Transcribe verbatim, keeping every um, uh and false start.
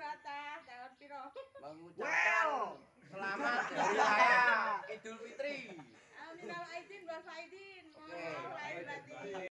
Batas, tahun piro? Mengucapkan selamat hari raya Idul Fitri. Minal aidin wal faizin. Mohon maaf lahir batin.